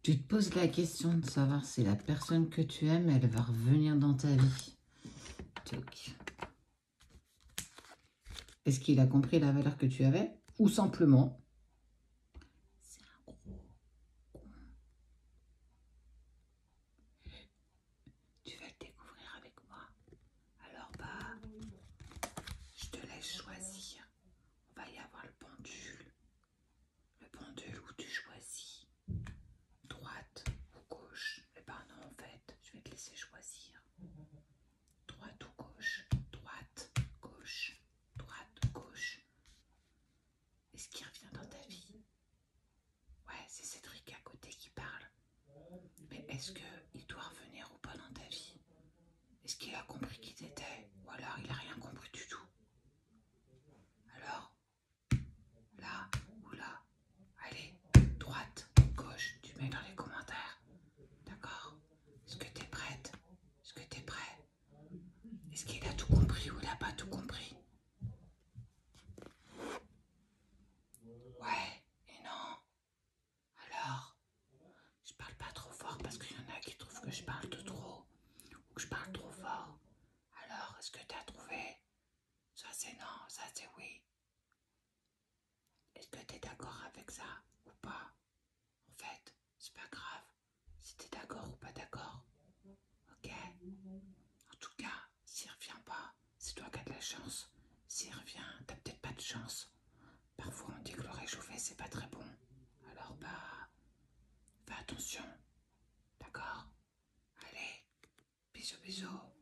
Tu te poses la question de savoir si la personne que tu aimes, elle va revenir dans ta vie. Toc. Est-ce qu'il a compris la valeur que tu avais? Ou simplement, c'est un gros con. Tu vas le découvrir avec moi. Alors je te laisse choisir. On va y avoir le pendule. Le pendule où tu choisis. Droite ou gauche. Eh ben non, en fait, je vais te laisser choisir. Droite ou gauche. Droite, gauche. Droite, gauche. Est-ce qu'il revient dans ta vie? Ouais, c'est Cédric à côté qui parle. Mais est-ce qu'il doit revenir ou pas dans ta vie? Est-ce qu'il a compris qui t'étais? Ou alors il a rien compris du tout? Alors, là ou là? Allez, droite, gauche, tu mets dans les commentaires. D'accord? Est-ce que t'es prête? Est-ce que t'es prêt? Est-ce qu'il a tout compris ou il n'a pas tout compris? Ouais et non. Alors, je parle pas trop fort parce qu'il y en a qui trouvent que je parle de trop ou que je parle trop fort. Alors, est-ce que tu as trouvé? Ça c'est non, ça c'est oui. Est-ce que tu es d'accord avec ça ou pas? En fait, c'est pas grave si tu es d'accord ou pas d'accord. Ok? En tout cas, s'il revient pas, c'est toi qui as de la chance. S'il revient, t'as peut-être pas de chance. Parfois on dit que le réchauffé c'est pas très bon. Alors fais attention. D'accord? Allez, bisous bisous.